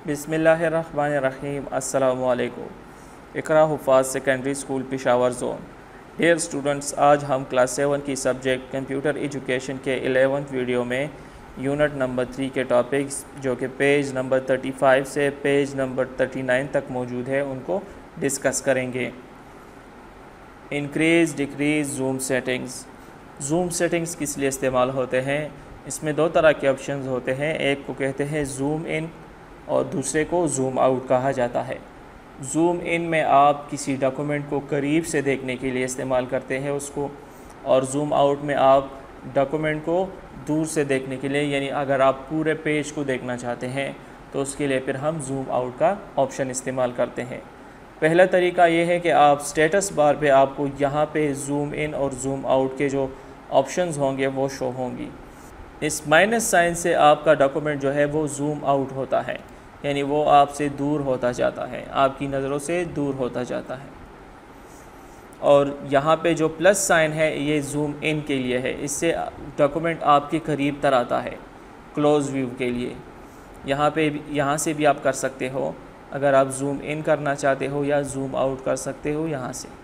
बिस्मिल्लाहिर्रहमानिर्रहीम। अस्सलामु अलैकुम। Iqra Huffaz secondary school Peshawar zone. Dear students, आज हम क्लास 7 की सब्जेक्ट कंप्यूटर एजुकेशन के 11th वीडियो में यूनिट नंबर 3 के टॉपिक्स जो कि पेज नंबर 35 से पेज नंबर 39 तक मौजूद है उनको डिस्कस करेंगे। Increase decrease zoom settings. Zoom settings किस लिए इस्तेमाल होते हैं? इसमें दो तरह के ऑप्शंस होते हैं, एक को कहते हैं जूम इन और दूसरे को ज़ूम आउट कहा जाता है। ज़ूम इन में आप किसी डॉक्यूमेंट को करीब से देखने के लिए इस्तेमाल करते हैं उसको, और ज़ूम आउट में आप डॉक्यूमेंट को दूर से देखने के लिए, यानी अगर आप पूरे पेज को देखना चाहते हैं तो उसके लिए फिर हम ज़ूम आउट का ऑप्शन इस्तेमाल करते हैं। पहला तरीका ये है कि आप स्टेटस बार पे आपको यहाँ पे ज़ूम इन और ज़ूम आउट के जो ऑप्शंस होंगे वो शो होंगी। इस माइनस साइन से आपका डॉक्यूमेंट जो है वो ज़ूम आउट होता है, यानी वो आपसे दूर होता जाता है, आपकी नज़रों से दूर होता जाता है। और यहाँ पे जो प्लस साइन है ये ज़ूम इन के लिए है, इससे डॉक्यूमेंट आपके करीब तर आता है क्लोज़ व्यू के लिए। यहाँ से भी आप कर सकते हो अगर आप ज़ूम इन करना चाहते हो, या ज़ूम आउट कर सकते हो यहाँ से।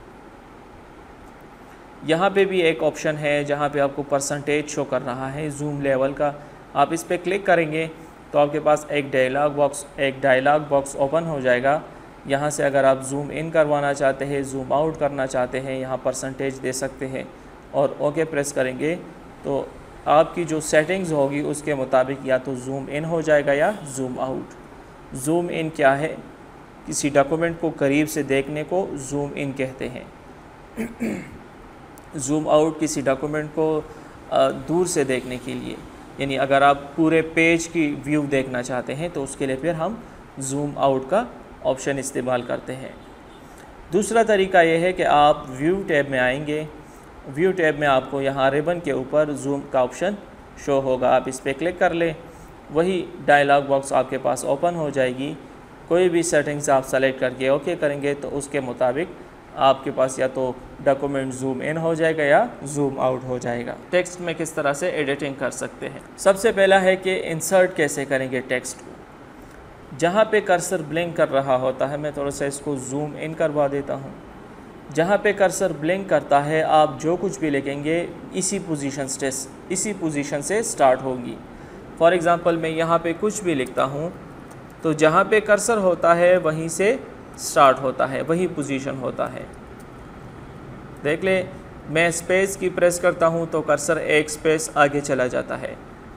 यहाँ पे भी एक ऑप्शन है जहाँ पे आपको परसेंटेज शो कर रहा है ज़ूम लेवल का। आप इस पर क्लिक करेंगे तो आपके पास एक डायलॉग बॉक्स ओपन हो जाएगा। यहाँ से अगर आप ज़ूम इन करवाना चाहते हैं, ज़ूम आउट करना चाहते हैं, यहाँ परसेंटेज दे सकते हैं और ओके प्रेस करेंगे तो आपकी जो सेटिंग्स होगी उसके मुताबिक या तो ज़ूम इन हो जाएगा या ज़ूम आउट। ज़ूम इन क्या है? किसी डॉक्यूमेंट को करीब से देखने को ज़ूम इन कहते हैं। ज़ूम आउट किसी डॉक्यूमेंट को दूर से देखने के लिए, यानी अगर आप पूरे पेज की व्यू देखना चाहते हैं तो उसके लिए फिर हम ज़ूम आउट का ऑप्शन इस्तेमाल करते हैं। दूसरा तरीका यह है कि आप व्यू टैब में आएंगे। व्यू टैब में आपको यहाँ रिबन के ऊपर ज़ूम का ऑप्शन शो होगा, आप इस पर क्लिक कर लें, वही डायलॉग बॉक्स आपके पास ओपन हो जाएगी। कोई भी सेटिंग्स आप सेलेक्ट करके ओके करेंगे तो उसके मुताबिक आपके पास या तो डॉक्यूमेंट ज़ूम इन हो जाएगा या ज़ूम आउट हो जाएगा। टेक्स्ट में किस तरह से एडिटिंग कर सकते हैं? सबसे पहला है कि इंसर्ट कैसे करेंगे टेक्स्ट को। जहाँ पे कर्सर ब्लिंक कर रहा होता है, मैं थोड़ा सा इसको ज़ूम इन करवा देता हूँ। जहाँ पे कर्सर ब्लिंक करता है आप जो कुछ भी लिखेंगे इसी पोजीशन से स्टार्ट होगी। फॉर एग्ज़ाम्पल मैं यहाँ पे कुछ भी लिखता हूँ तो जहाँ पे कर्सर होता है वहीं से स्टार्ट होता है, वही पोजीशन होता है। देख ले, मैं स्पेस की प्रेस करता हूँ तो कर्सर एक स्पेस आगे चला जाता है।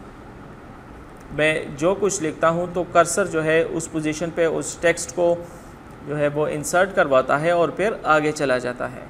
मैं जो कुछ लिखता हूँ तो कर्सर जो है उस पोजीशन पे उस टेक्स्ट को जो है वो इंसर्ट करवाता है और फिर आगे चला जाता है।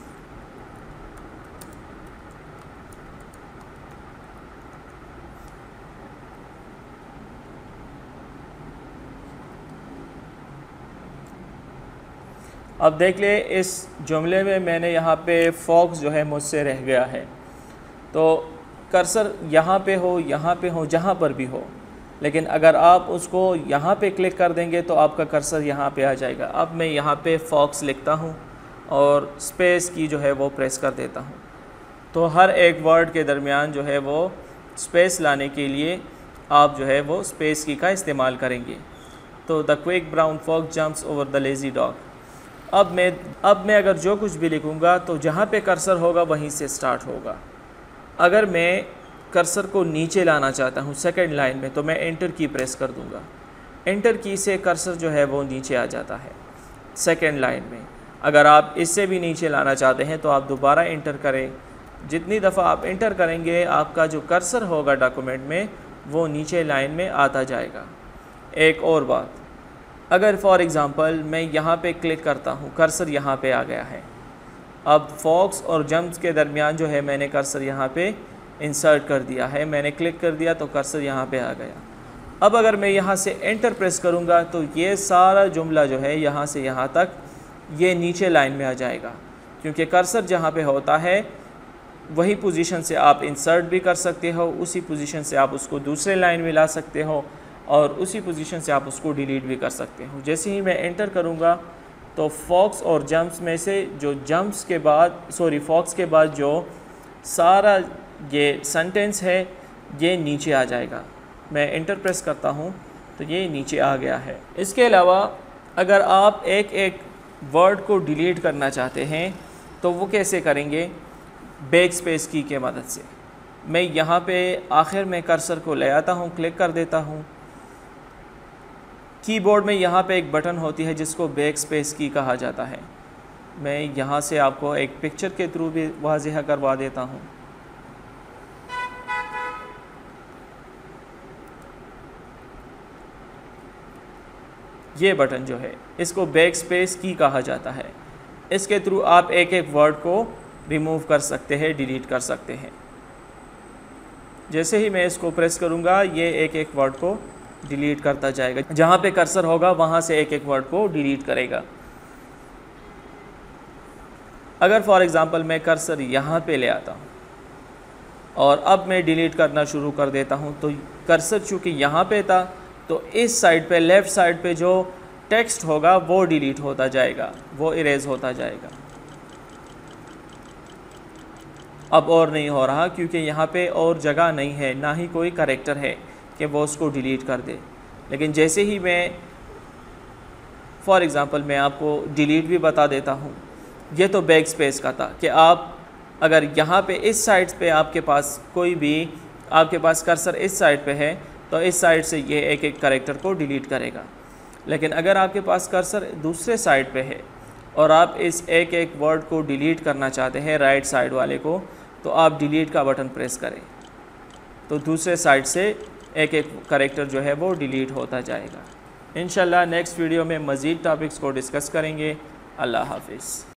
अब देख ले, इस जुमले में मैंने यहाँ पे फॉक्स जो है मुझसे रह गया है, तो कर्सर यहाँ पे हो, जहाँ पर भी हो, लेकिन अगर आप उसको यहाँ पे क्लिक कर देंगे तो आपका कर्सर यहाँ पे आ जाएगा। अब मैं यहाँ पे फॉक्स लिखता हूँ और स्पेस की जो है वो प्रेस कर देता हूँ, तो हर एक वर्ड के दरमियान जो है वो स्पेस लाने के लिए आप जो है वो स्पेस की का इस्तेमाल करेंगे। तो the quick brown fox jumps over the lazy dog. अब मैं अगर जो कुछ भी लिखूँगा तो जहाँ पे कर्सर होगा वहीं से स्टार्ट होगा। अगर मैं कर्सर को नीचे लाना चाहता हूँ सेकंड लाइन में तो मैं एंटर की प्रेस कर दूँगा। एंटर की से कर्सर जो है वो नीचे आ जाता है सेकंड लाइन में। अगर आप इससे भी नीचे लाना चाहते हैं तो आप दोबारा एंटर करें। जितनी दफ़ा आप एंटर करेंगे आपका जो कर्सर होगा डॉक्यूमेंट में वो नीचे लाइन में आता जाएगा। एक और बात, अगर फॉर एग्ज़ाम्पल मैं यहाँ पे क्लिक करता हूँ, कर्सर यहाँ पे आ गया है। अब फॉक्स और जंप्स के दरमियान जो है मैंने कर्सर यहाँ पे इंसर्ट कर दिया है, मैंने क्लिक कर दिया तो कर्सर यहाँ पे आ गया। अब अगर मैं यहाँ से एंटर प्रेस करूँगा तो ये सारा जुमला जो है यहाँ से यहाँ तक ये नीचे लाइन में आ जाएगा, क्योंकि कर्सर जहाँ पे होता है वही पोजीशन से आप इंसर्ट भी कर सकते हो, उसी पोजीशन से आप उसको दूसरे लाइन में ला सकते हो और उसी पोजीशन से आप उसको डिलीट भी कर सकते हो। जैसे ही मैं एंटर करूँगा तो फॉक्स और जंप्स में से जो फॉक्स के बाद जो सारा ये सेंटेंस है ये नीचे आ जाएगा। मैं एंटर प्रेस करता हूँ तो ये नीचे आ गया है। इसके अलावा अगर आप एक एक वर्ड को डिलीट करना चाहते हैं तो वो कैसे करेंगे? बैक स्पेस की के मदद से। मैं यहाँ पे आखिर में कर्सर को ले आता हूँ, क्लिक कर देता हूँ। कीबोर्ड में यहाँ पे एक बटन होती है जिसको बैक स्पेस की कहा जाता है। मैं यहाँ से आपको एक पिक्चर के थ्रू भी वाज़ेह करवा देता हूँ। ये बटन जो है इसको बैक स्पेस की कहा जाता है। इसके थ्रू आप एक एक वर्ड को रिमूव कर सकते हैं, डिलीट कर सकते हैं। जैसे ही मैं इसको प्रेस करूँगा ये एक एक वर्ड को डिलीट करता जाएगा। जहाँ पे कर्सर होगा वहाँ से एक एक वर्ड को डिलीट करेगा। अगर फॉर एग्ज़ाम्पल मैं कर्सर यहाँ पे ले आता हूँ और अब मैं डिलीट करना शुरू कर देता हूँ, तो कर्सर चूँकि यहाँ पे था तो इस साइड पे, लेफ़्ट साइड पे जो टेक्स्ट होगा वो डिलीट होता जाएगा, वो इरेज होता जाएगा। अब और नहीं हो रहा क्योंकि यहाँ पे और जगह नहीं है, ना ही कोई कैरेक्टर है कि वो उसको डिलीट कर दे। लेकिन जैसे ही मैं फॉर एग्ज़ाम्पल मैं आपको डिलीट भी बता देता हूँ। ये तो बैक स्पेस का था कि आप अगर यहाँ पे इस साइड पे आपके पास कोई भी, आपके पास कर्सर इस साइड पे है तो इस साइड से ये एक एक कैरेक्टर को डिलीट करेगा। लेकिन अगर आपके पास कर्सर दूसरे साइड पे है और आप इस एक एक वर्ड को डिलीट करना चाहते हैं राइट साइड वाले को, तो आप डिलीट का बटन प्रेस करें तो दूसरे साइड से एक एक कैरेक्टर जो है वो डिलीट होता जाएगा। इंशाल्लाह नेक्स्ट वीडियो में मज़ीद टॉपिक्स को डिस्कस करेंगे। अल्लाह हाफिज़।